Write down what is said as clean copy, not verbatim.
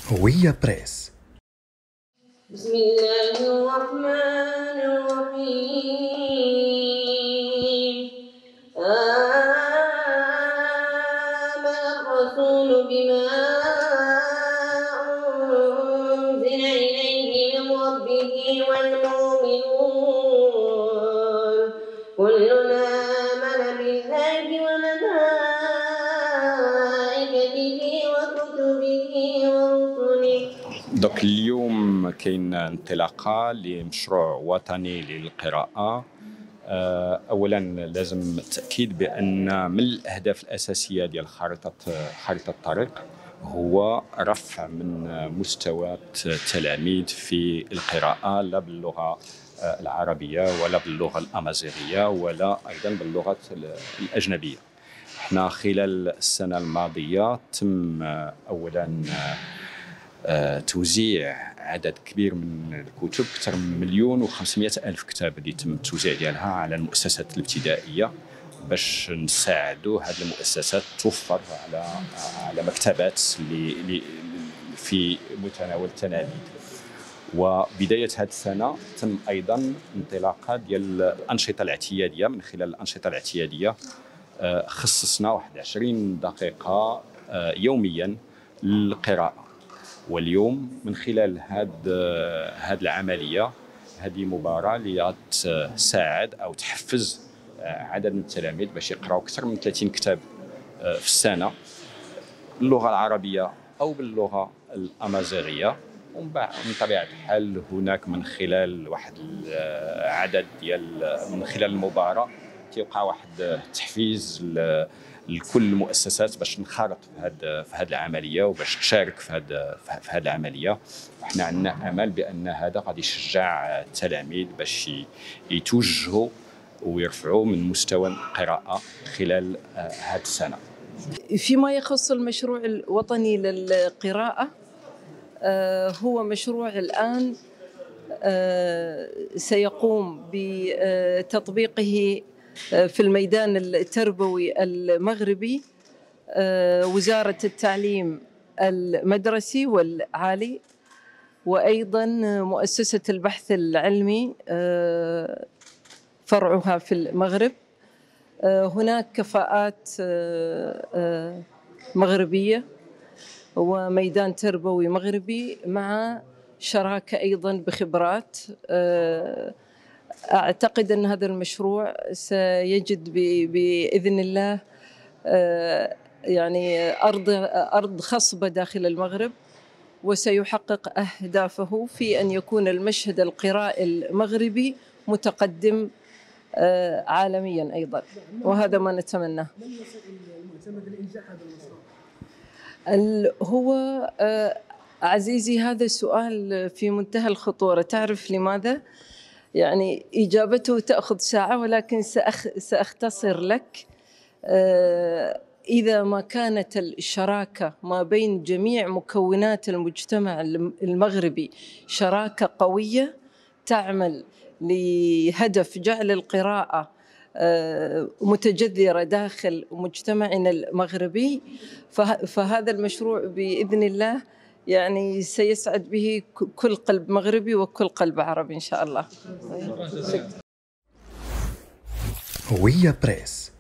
هوية بريس. بسم الله الرحمن الرحيم. آمن الرسول بما أنزل إليه من ربه والمؤمنون كلنا آمن بالله وملائكته وكتبه ورسله. اليوم كاين انطلاقه لمشروع وطني للقراءه. اولا لازم التاكيد بان من الاهداف الاساسيه ديال خريطه الطريق هو رفع من مستوى التلاميذ في القراءه، لا باللغه العربيه ولا باللغه الامازيغيه ولا ايضا باللغات الاجنبيه. احنا خلال السنه الماضيه تم اولا توزيع عدد كبير من الكتب، أكثر من 1,500,000 كتاب اللي تم التوزيع ديالها على المؤسسات الابتدائية باش نساعدوا هذه المؤسسات توفر على مكتبات في متناول التلاميذ. وبداية هذه السنة تم أيضا انطلاقة ديال الأنشطة الاعتيادية. من خلال الأنشطة الاعتيادية خصصنا 20 دقيقة يوميا للقراءة. واليوم من خلال هذه العملية، هذه مباراة اللي تساعد أو تحفز عدد من التلاميذ باش يقراوا أكثر من 30 كتاب في السنة باللغة العربية أو باللغة الأمازيغية. ومن طبيعة الحال هناك من خلال واحد العدد من خلال المباراة تيوقع واحد التحفيز لكل المؤسسات باش نخرط في هذه العمليه وباش تشارك في هذه العمليه. وحنا عندنا امل بان هذا غادي يشجع التلاميذ باش يتوجهوا ويرفعوا من مستوى القراءه خلال هذه السنه. فيما يخص المشروع الوطني للقراءه، هو مشروع الان سيقوم بتطبيقه في الميدان التربوي المغربي وزارة التعليم المدرسي والعالي، وأيضا مؤسسة البحث العلمي فرعها في المغرب. هناك كفاءات مغربية وميدان تربوي مغربي مع شراكة أيضا بخبرات. أعتقد أن هذا المشروع سيجد بإذن الله يعني أرض خصبة داخل المغرب، وسيحقق أهدافه في أن يكون المشهد القرائي المغربي متقدم عالميا أيضا، وهذا ما نتمناه. هو عزيزي هذا السؤال في منتهى الخطورة. تعرف لماذا؟ يعني إجابته تأخذ ساعة، ولكن سأختصر لك. إذا ما كانت الشراكة ما بين جميع مكونات المجتمع المغربي شراكة قوية تعمل لهدف جعل القراءة متجذرة داخل مجتمعنا المغربي، فهذا المشروع بإذن الله يعني سيسعد به كل قلب مغربي وكل قلب عربي إن شاء الله. هوية بريس.